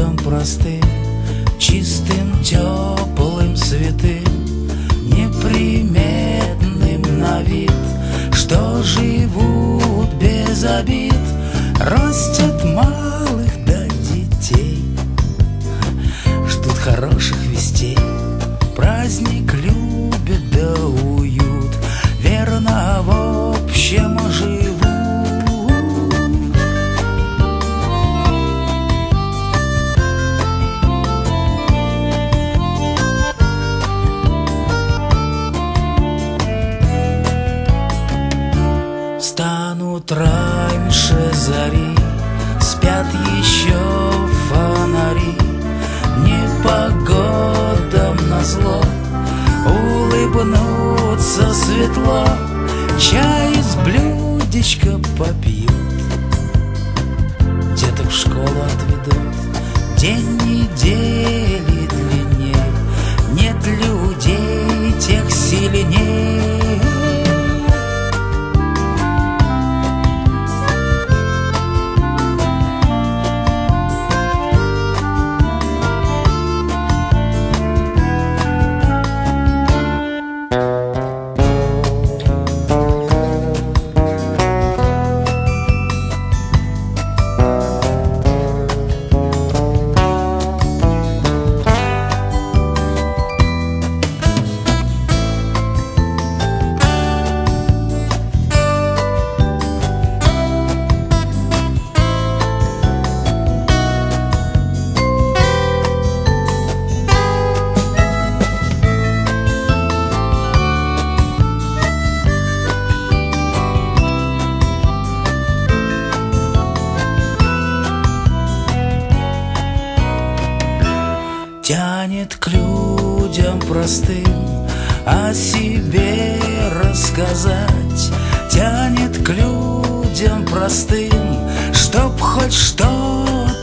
людям простым, чистым, теплым, святым, неприметным на вид, что живут без обид, растят малых до детей, ждут хороших вестей, праздник любят да уют, верно в общем живут. Встанут раньше зари, спят еще фонари, непогодам назло улыбнутся светло, чай из блюдечка попьют, деток в школу отведут. День недели длинней, нет людей тех сильней. Тянет к людям простым о себе рассказать, тянет к людям простым, чтоб хоть что-то